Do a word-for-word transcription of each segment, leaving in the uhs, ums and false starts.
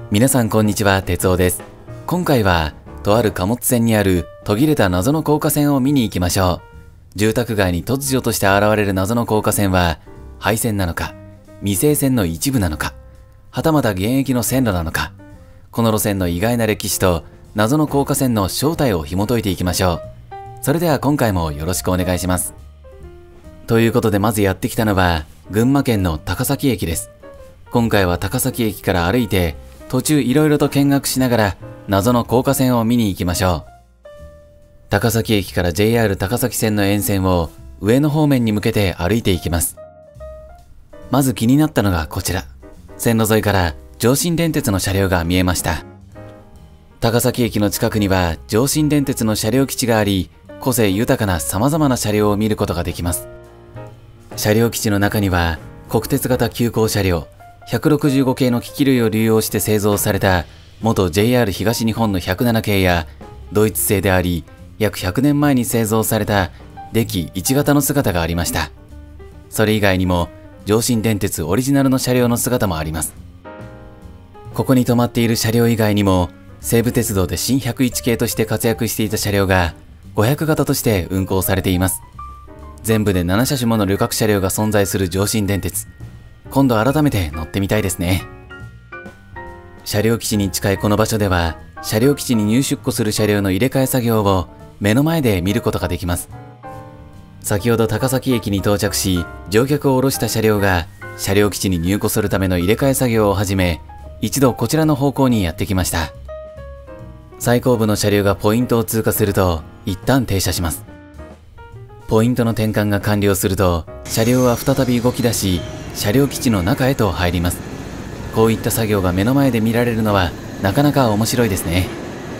皆さんこんにちは、哲夫です。今回は、とある貨物船にある途切れた謎の高架線を見に行きましょう。住宅街に突如として現れる謎の高架線は、廃線なのか、未成線の一部なのか、はたまた現役の線路なのか、この路線の意外な歴史と謎の高架線の正体を紐解いていきましょう。それでは今回もよろしくお願いします。ということでまずやってきたのは、群馬県の高崎駅です。今回は高崎駅から歩いて、途中いろいろと見学しながら謎の高架線を見に行きましょう。高崎駅から ジェイアール 高崎線の沿線を上野方面に向けて歩いていきます。まず気になったのがこちら。線路沿いから上信電鉄の車両が見えました。高崎駅の近くには上信電鉄の車両基地があり、個性豊かな様々な車両を見ることができます。車両基地の中には国鉄型急行車両、ひゃくろくじゅうご系の機器類を流用して製造された元 ジェイアール 東日本のひゃくなな系や、ドイツ製であり約ひゃくねんまえに製造されたデキいち型の姿がありました。それ以外にも上信電鉄オリジナルの車両の姿もあります。ここに止まっている車両以外にも西武鉄道で新ひゃくいち系として活躍していた車両がごひゃく型として運行されています。全部でなな車種もの旅客車両が存在する上信電鉄、今度改めて乗ってみたいですね。車両基地に近いこの場所では、車両基地に入出庫する車両の入れ替え作業を目の前で見ることができます。先ほど高崎駅に到着し、乗客を降ろした車両が車両基地に入庫するための入れ替え作業を始め、一度こちらの方向にやってきました。最後部の車両がポイントを通過すると、一旦停車します。ポイントの転換が完了すると、車両は再び動き出し、車両基地の中へと入ります。こういった作業が目の前で見られるのはなかなか面白いですね。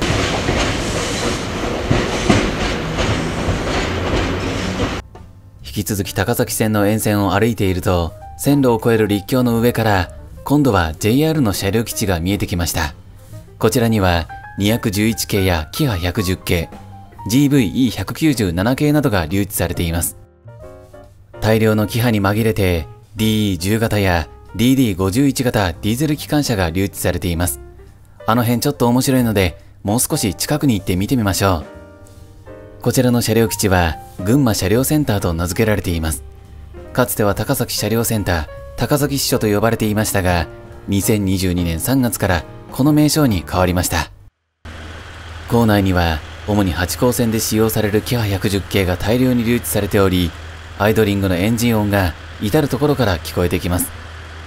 引き続き高崎線の沿線を歩いていると、線路を越える陸橋の上から今度は ジェイアール の車両基地が見えてきました。こちらにはにひゃくじゅういち系やキハひゃくじゅっ系、ジーブイイーひゃくきゅうじゅうなな 系などが留置されています。大量のキハに紛れて ディーイーじゅう 型や ディーディーごじゅういち 型ディーゼル機関車が留置されています。あの辺ちょっと面白いので、もう少し近くに行って見てみましょう。こちらの車両基地は群馬車両センターと名付けられています。かつては高崎車両センター、高崎支所と呼ばれていましたが、にせんにじゅうにねんさんがつからこの名称に変わりました。構内には主にはち号線で使用されるキハひゃくじゅっ系が大量に留置されており、アイドリングのエンジン音が至るところから聞こえてきます。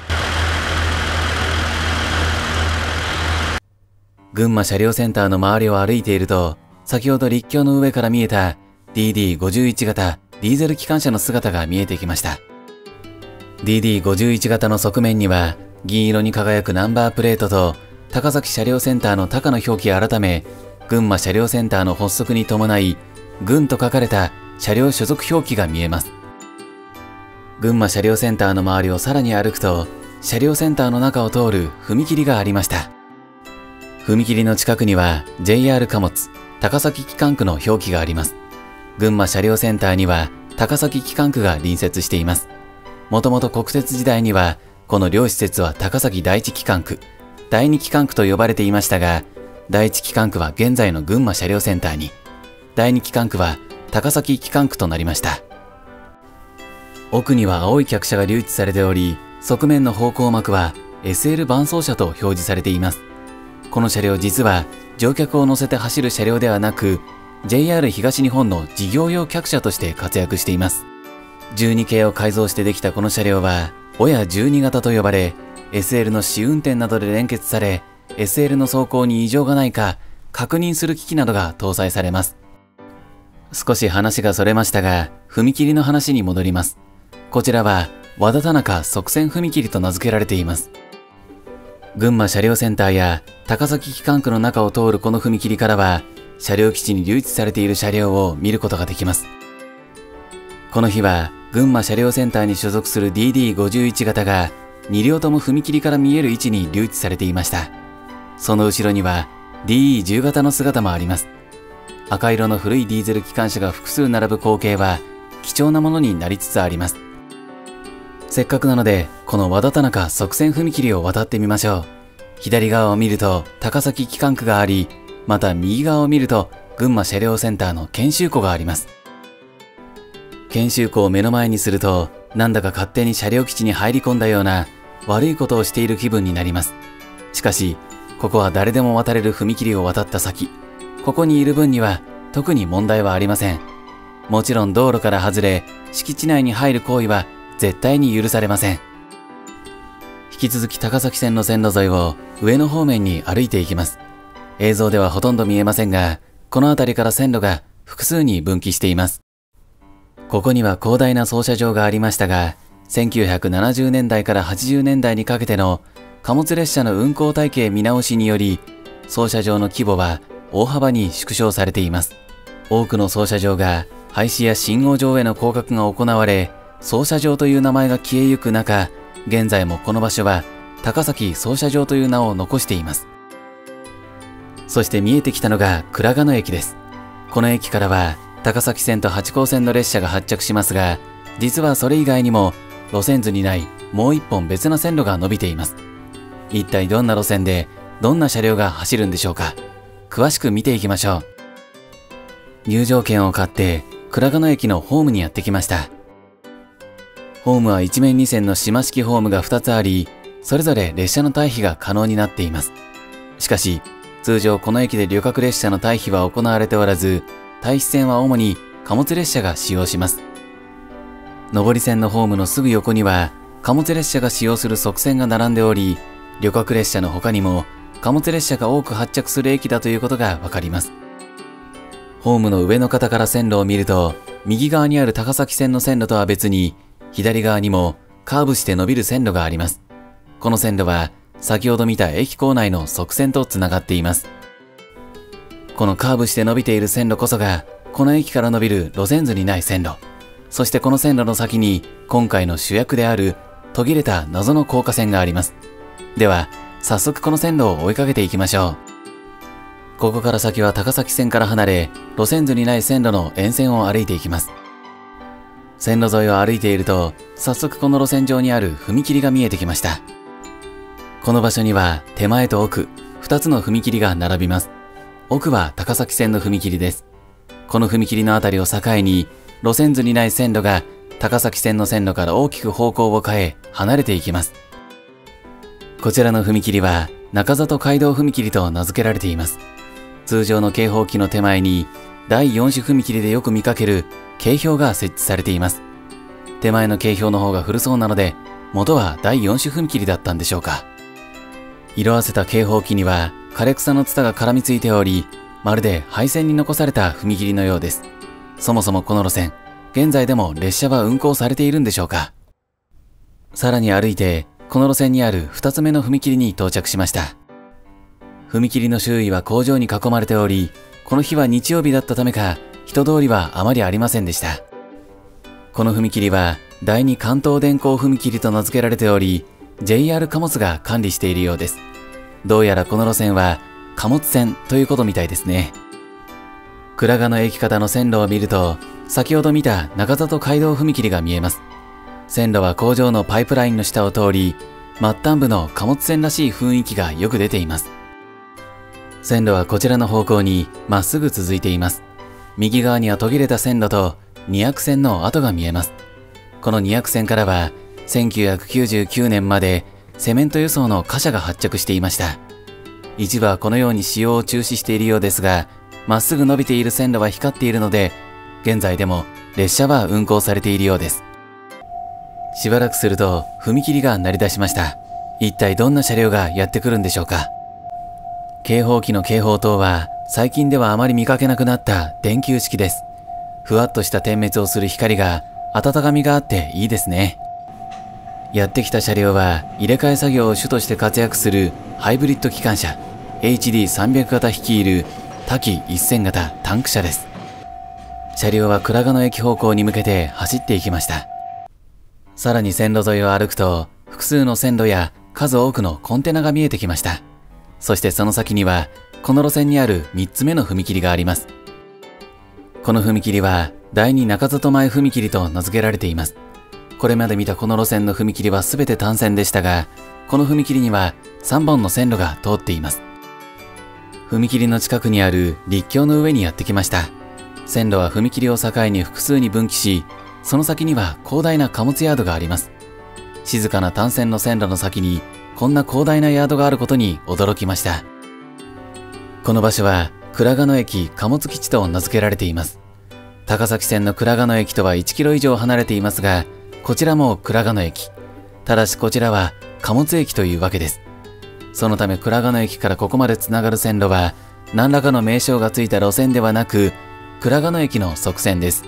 群馬車両センターの周りを歩いていると、先ほど陸橋の上から見えた ディーディーごじゅういち 型ディーゼル機関車の姿が見えてきました。ディーディーごじゅういち 型の側面には銀色に輝くナンバープレートと高崎車両センターの高の表記改め、群馬車両センターの発足に伴い群と書かれた車両所属表記が見えます。群馬車両センターの周りをさらに歩くと、車両センターの中を通る踏切がありました。踏切の近くには ジェイアール 貨物高崎機関区の表記があります。群馬車両センターには高崎機関区が隣接しています。もともと国鉄時代にはこの両施設は高崎第一機関区、第二機関区と呼ばれていましたが、第一機関区は現在の群馬車両センターに、第二機関区は高崎機関区となりました。奥には青い客車が留置されており、側面の方向幕は エスエル 伴走車と表示されています。この車両実は乗客を乗せて走る車両ではなく、ジェイアール 東日本の事業用客車として活躍しています。じゅうに系を改造してできたこの車両は、親じゅうに型と呼ばれ、エスエル の試運転などで連結され、エスエル の走行に異常がないか確認する機器などが搭載されます。少し話がそれましたが、踏切の話に戻ります。こちらは和田田中側線踏切と名付けられています。群馬車両センターや高崎機関区の中を通るこの踏切からは、車両基地に留置されている車両を見ることができます。この日は群馬車両センターに所属する ディーディーごじゅういち 型がに両とも踏切から見える位置に留置されていました。その後ろには ディーイーじゅう 型の姿もあります。赤色の古いディーゼル機関車が複数並ぶ光景は貴重なものになりつつあります。せっかくなので、この和田田中側線踏切を渡ってみましょう。 左側を見ると高崎機関区があり、また右側を見ると群馬車両センターの研修庫があります。研修庫を目の前にすると、なんだか勝手に車両基地に入り込んだような悪いことをしている気分になります。しかし、ここは誰でも渡れる踏切を渡った先、ここにいる分には特に問題はありません。もちろん道路から外れ、敷地内に入る行為は絶対に許されません。引き続き高崎線の線路沿いを上の方面に歩いていきます。映像ではほとんど見えませんが、この辺りから線路が複数に分岐しています。ここには広大な操車場がありましたが、せんきゅうひゃくななじゅうねんだいからはちじゅうねんだいにかけての貨物列車の運行体系見直しにより、操車場の規模は大幅に縮小されています。多くの操車場が廃止や信号場への降格が行われ、操車場という名前が消えゆく中、現在もこの場所は高崎操車場という名を残しています。そして見えてきたのが倉賀野駅です。この駅からは高崎線と八高線の列車が発着しますが、実はそれ以外にも路線図にないもう一本別な線路が伸びています。一体どんな路線でどんな車両が走るんでしょうか。詳しく見ていきましょう。入場券を買って倉賀野駅のホームにやってきました。ホームは一面二線の島式ホームがふたつあり、それぞれ列車の退避が可能になっています。しかし、通常この駅で旅客列車の退避は行われておらず、退避線は主に貨物列車が使用します。上り線のホームのすぐ横には貨物列車が使用する側線が並んでおり、旅客列車の他にも貨物列車が多く発着する駅だということがわかります。ホームの上の方から線路を見ると、右側にある高崎線の線路とは別に、左側にもカーブして伸びる線路があります。この線路は先ほど見た駅構内の側線とつながっています。このカーブして伸びている線路こそが、この駅から伸びる路線図にない線路。そしてこの線路の先に今回の主役である途切れた謎の高架線があります。では、早速この線路を追いかけていきましょう。ここから先は高崎線から離れ、路線図にない線路の沿線を歩いていきます。線路沿いを歩いていると、早速この路線上にある踏切が見えてきました。この場所には手前と奥、二つの踏切が並びます。奥は高崎線の踏切です。この踏切のあたりを境に、路線図にない線路が高崎線の線路から大きく方向を変え、離れていきます。こちらの踏切は中里街道踏切と名付けられています。通常の警報器の手前にだいよん種踏切でよく見かける警標が設置されています。手前の警標の方が古そうなので、元はだいよん種踏切だったんでしょうか。色あせた警報器には枯れ草のツタが絡みついており、まるで廃線に残された踏切のようです。そもそもこの路線、現在でも列車は運行されているんでしょうか。さらに歩いて、この路線にある二つ目の踏切に到着しました。踏切の周囲は工場に囲まれており、この日は日曜日だったためか、人通りはあまりありませんでした。この踏切は、第二関東電工踏切と名付けられており、ジェイアール 貨物が管理しているようです。どうやらこの路線は、貨物線ということみたいですね。倉賀の駅方の線路を見ると、先ほど見た中里街道踏切が見えます。線路は工場のパイプラインの下を通り、末端部の貨物線らしい雰囲気がよく出ています。線路はこちらの方向にまっすぐ続いています。右側には途切れた線路とに悪線の跡が見えます。このに悪線からはせんきゅうひゃくきゅうじゅうきゅうねんまでセメント輸送の貨車が発着していました。一部はこのように使用を中止しているようですが、まっすぐ伸びている線路は光っているので、現在でも列車は運行されているようです。しばらくすると踏切が鳴り出しました。一体どんな車両がやってくるんでしょうか。警報器の警報灯は最近ではあまり見かけなくなった電球式です。ふわっとした点滅をする光が温かみがあっていいですね。やってきた車両は入れ替え作業を主として活躍するハイブリッド機関車 エイチディーさんびゃく 型率いる多機いっせん型タンク車です。車両は倉賀野駅方向に向けて走っていきました。さらに線路沿いを歩くと複数の線路や数多くのコンテナが見えてきました。そしてその先にはこの路線にあるみっつめの踏切があります。この踏切は第二中里前踏切と名付けられています。 これまで見たこの路線の踏切は全て単線でしたが、この踏切にはさんぼんの線路が通っています。踏切の近くにある陸橋の上にやってきました。線路は踏切を境に複数に分岐し、その先には広大な貨物ヤードがあります。静かな単線の線路の先にこんな広大なヤードがあることに驚きました。この場所は倉賀野駅貨物基地と名付けられています。高崎線の倉賀野駅とはいちキロ以上離れていますが、こちらも倉賀野駅。ただしこちらは貨物駅というわけです。そのため倉賀野駅からここまでつながる線路は何らかの名称がついた路線ではなく、倉賀野駅の側線です。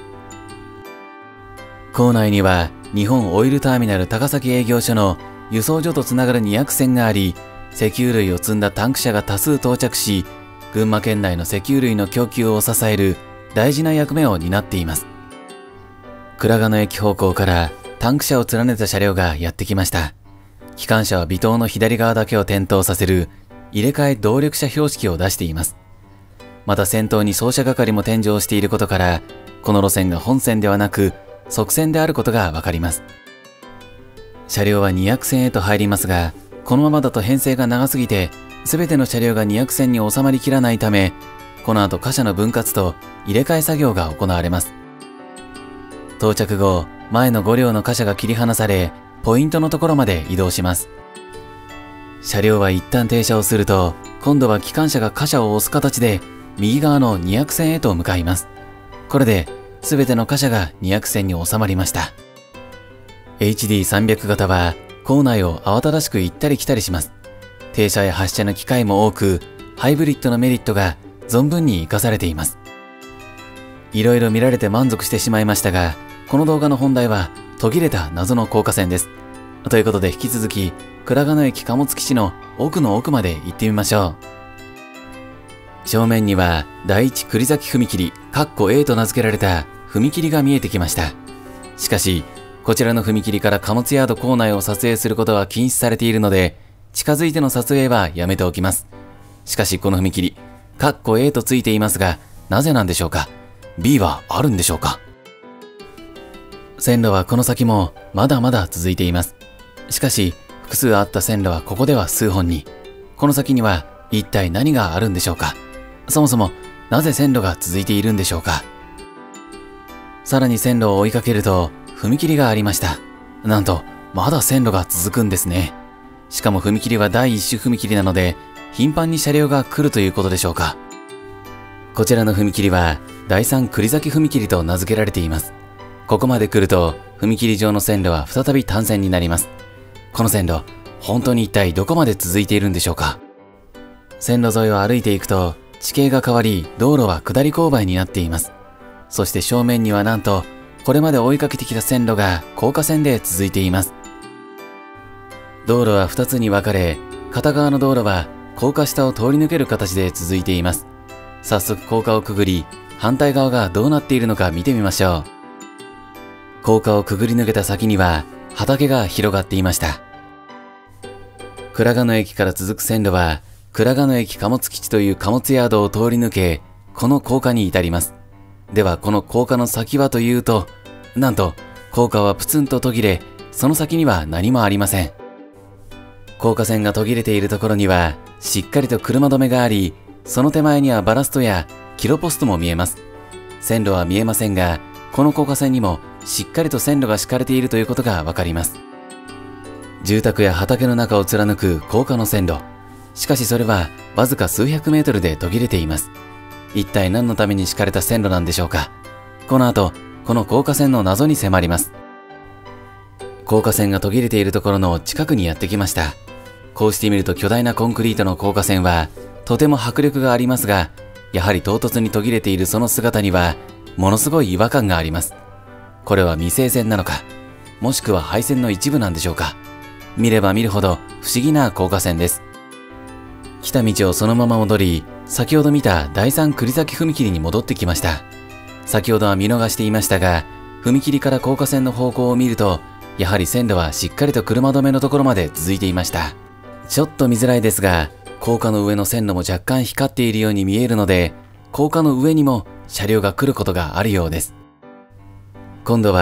構内には日本オイルターミナル高崎営業所の輸送所とつながるに役線があり、石油類を積んだタンク車が多数到着し、群馬県内の石油類の供給を支える大事な役目を担っています。倉賀野駅方向からタンク車を連ねた車両がやってきました。機関車は尾灯の左側だけを点灯させる入れ替え動力車標識を出しています。また先頭に操車係も添乗していることから、この路線が本線ではなく側線であることがわかります。車両はに役線へと入りますが、このままだと編成が長すぎて全ての車両がに役線に収まりきらないため、この後貨車の分割と入れ替え作業が行われます。到着後、前のご両の貨車が切り離され、ポイントのところまで移動します。車両は一旦停車をすると、今度は機関車が貨車を押す形で右側のに役線へと向かいます。これで全ての貨車がに役線に収まりました。エイチディーさんびゃく 型は構内を慌ただしく行ったり来たりします。停車や発車の機会も多く、ハイブリッドのメリットが存分に活かされています。いろいろ見られて満足してしまいましたが、この動画の本題は途切れた謎の高架線です。ということで引き続き、倉賀野駅貨物基地の奥の奥まで行ってみましょう。正面には第一栗崎踏切かっこ A と名付けられた踏切が見えてきました。しかし、こちらの踏切から貨物ヤード構内を撮影することは禁止されているので、近づいての撮影はやめておきます。しかしこの踏切、かっこ A とついていますが、なぜなんでしょうか？ B はあるんでしょうか？線路はこの先もまだまだ続いています。しかし、複数あった線路はここでは数本に。この先には一体何があるんでしょうか？そもそもなぜ線路が続いているんでしょうか？さらに線路を追いかけると踏切がありました。なんと、まだ線路が続くんですね。しかも踏切は第一種踏切なので、頻繁に車両が来るということでしょうか。こちらの踏切は第三栗崎踏切と名付けられています。ここまで来ると踏切上の線路は再び単線になります。この線路、本当に一体どこまで続いているんでしょうか。線路沿いを歩いていくと地形が変わり、道路は下り勾配になっています。そして正面にはなんと、これまで追いかけてきた線路が高架線で続いています。道路はふたつに分かれ、片側の道路は高架下を通り抜ける形で続いています。早速高架をくぐり、反対側がどうなっているのか見てみましょう。高架をくぐり抜けた先には畑が広がっていました。倉賀野駅から続く線路は、倉賀野駅貨物基地という貨物ヤードを通り抜け、この高架に至ります。ではこの高架の先はというと、なんと高架はプツンと途切れ、その先には何もありません。高架線が途切れているところにはしっかりと車止めがあり、その手前にはバラストやキロポストも見えます。線路は見えませんが、この高架線にもしっかりと線路が敷かれているということがわかります。住宅や畑の中を貫く高架の線路。しかしそれはわずか数百メートルで途切れています。一体何のために敷かれた線路なんでしょうか。この後、この高架線の謎に迫ります。高架線が途切れているところの近くにやってきました。こうして見ると巨大なコンクリートの高架線はとても迫力がありますが、やはり唐突に途切れているその姿にはものすごい違和感があります。これは未成線なのか、もしくは廃線の一部なんでしょうか。見れば見るほど不思議な高架線です。来た道をそのまま戻り、先ほど見た第三栗崎踏切に戻ってきました。先ほどは見逃していましたが、踏切から高架線の方向を見ると、やはり線路はしっかりと車止めのところまで続いていました。ちょっと見づらいですが、高架の上の線路も若干光っているように見えるので、高架の上にも車両が来ることがあるようです。今度は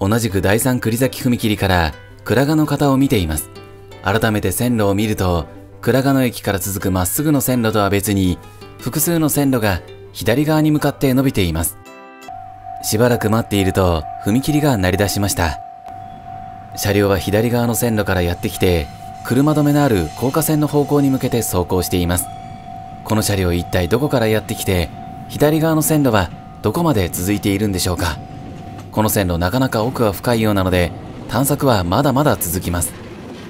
同じく第三栗崎踏切から倉賀の方を見ています。改めて線路を見ると、倉賀野駅から続くまっすぐの線路とは別に、複数の線路が左側に向かって伸びています。しばらく待っていると、踏切が鳴り出しました。車両は左側の線路からやってきて、車止めのある高架線の方向に向けて走行しています。この車両一体どこからやってきて、左側の線路はどこまで続いているんでしょうか。この線路なかなか奥は深いようなので、探索はまだまだ続きます。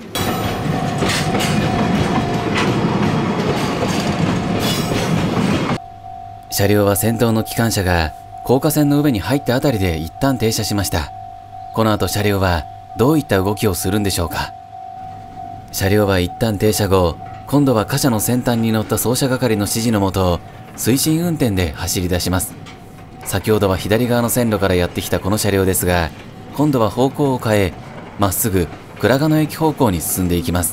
車両は先頭の機関車が高架線の上に入ったあたりで一旦停車しました。この後車両はどういった動きをするんでしょうか。車両は一旦停車後、今度は貨車の先端に乗った操車係の指示のもと、推進運転で走り出します。先ほどは左側の線路からやってきたこの車両ですが、今度は方向を変え、まっすぐ倉賀野駅方向に進んでいきます。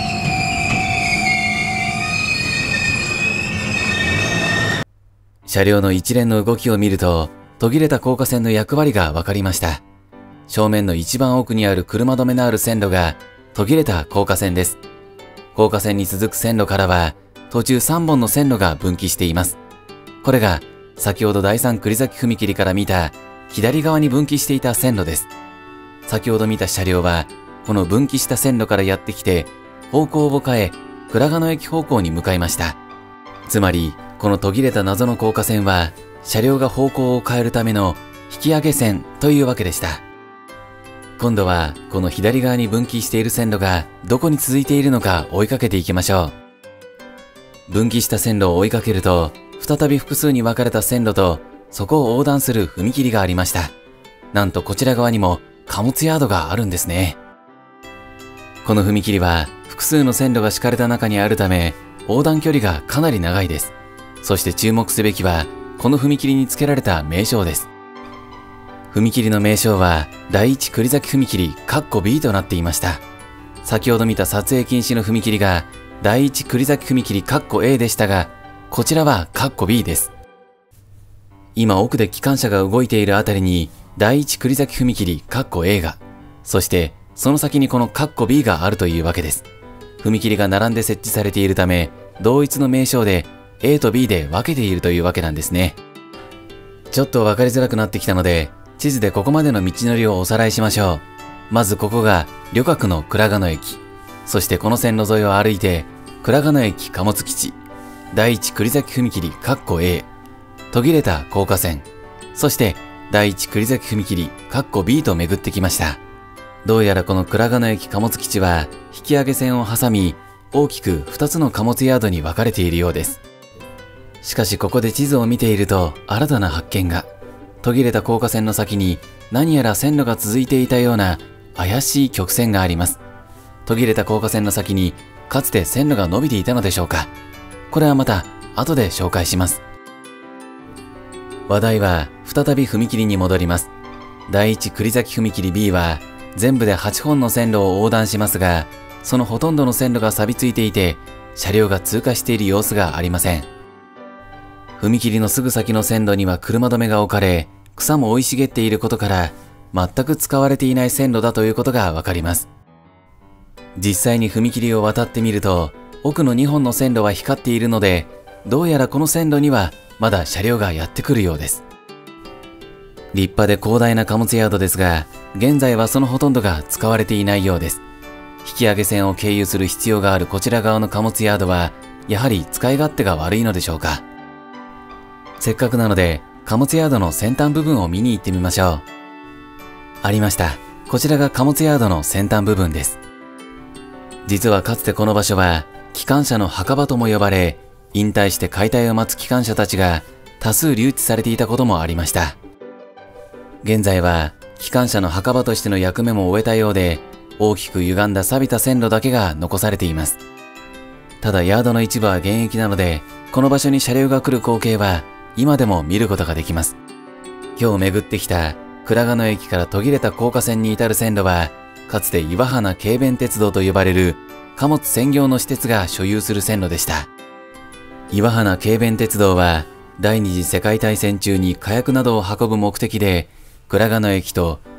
車両の一連の動きを見ると、途切れた高架線の役割が分かりました。正面の一番奥にある車止めのある線路が途切れた高架線です。高架線に続く線路からは途中さんぼんの線路が分岐しています。これが先ほど第三栗崎踏切から見た左側に分岐していた線路です。先ほど見た車両はこの分岐した線路からやってきて方向を変え倉賀野駅方向に向かいました。つまりこの途切れた謎の高架線は車両が方向を変えるための引き上げ線というわけでした。今度はこの左側に分岐している線路がどこに続いているのか追いかけていきましょう。分岐した線路を追いかけると、再び複数に分かれた線路とそこを横断する踏切がありました。なんとこちら側にも貨物ヤードがあるんですね。この踏切は複数の線路が敷かれた中にあるため、横断距離がかなり長いです。そして注目すべきはこの踏切に付けられた名称です。踏切の名称は第一栗崎踏切カッコ ビー となっていました。先ほど見た撮影禁止の踏切が第一栗崎踏切カッコ エー でしたが、こちらはカッコ ビー です。今奥で機関車が動いているあたりに第一栗崎踏切カッコ エー が、そしてその先にこのカッコ ビー があるというわけです。踏切が並んで設置されているため、同一の名称で エー と ビー で分けているというわけなんですね。ちょっと分かりづらくなってきたので、地図でここまでの道のりをおさらいしましょう。まずここが旅客の倉賀野駅。そしてこの線路沿いを歩いて、倉賀野駅貨物基地、第一栗崎踏切カッコ エー、途切れた高架線、そして第一栗崎踏切カッコ ビー と巡ってきました。どうやらこの倉賀野駅貨物基地は引き上げ線を挟み、大きくふたつの貨物ヤードに分かれているようです。しかしここで地図を見ていると新たな発見が。途切れた高架線の先に何やら線路が続いていたような怪しい曲線があります。途切れた高架線の先にかつて線路が伸びていたのでしょうか。これはまた後で紹介します。話題は再び踏切に戻ります。第一栗崎踏切 ビー は全部ではちほんの線路を横断しますが、そのほとんどの線路が錆びついていて車両が通過している様子がありません。踏切のすぐ先の線路には車止めが置かれ、草も生い茂っていることから、全く使われていない線路だということがわかります。実際に踏切を渡ってみると、奥のにほんの線路は光っているので、どうやらこの線路にはまだ車両がやってくるようです。立派で広大な貨物ヤードですが、現在はそのほとんどが使われていないようです。引き上げ線を経由する必要があるこちら側の貨物ヤードは、やはり使い勝手が悪いのでしょうか。せっかくなので、貨物ヤードの先端部分を見に行ってみましょう。ありました。こちらが貨物ヤードの先端部分です。実はかつてこの場所は、機関車の墓場とも呼ばれ、引退して解体を待つ機関車たちが多数留置されていたこともありました。現在は、機関車の墓場としての役目も終えたようで、大きく歪んだ錆びた線路だけが残されています。ただヤードの一部は現役なので、この場所に車両が来る光景は、今でも見ることができます。今日巡ってきた倉賀野駅から途切れた高架線に至る線路は、かつて岩花軽便鉄道と呼ばれる貨物専業の私鉄が所有する線路でした。岩花軽便鉄道は第二次世界大戦中に火薬などを運ぶ目的で倉賀野駅と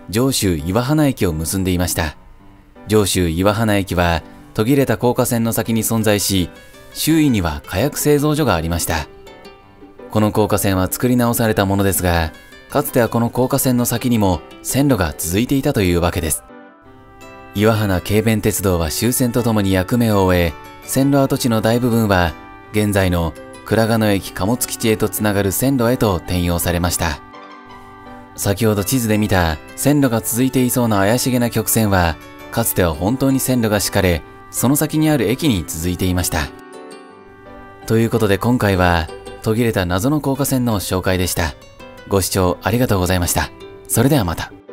上州岩鼻駅を結んでいました。上州岩鼻駅は途切れた高架線の先に存在し、周囲には火薬製造所がありました。この高架線は作り直されたものですが、かつてはこの高架線の先にも線路が続いていたというわけです。岩鼻軽便鉄道は終戦とともに役目を終え、線路跡地の大部分は現在の倉賀野駅貨物基地へとつながる線路へと転用されました。先ほど地図で見た線路が続いていそうな怪しげな曲線は、かつては本当に線路が敷かれ、その先にある駅に続いていました。ということで今回は途切れた謎の高架線の紹介でした。ご視聴ありがとうございました。それではまた。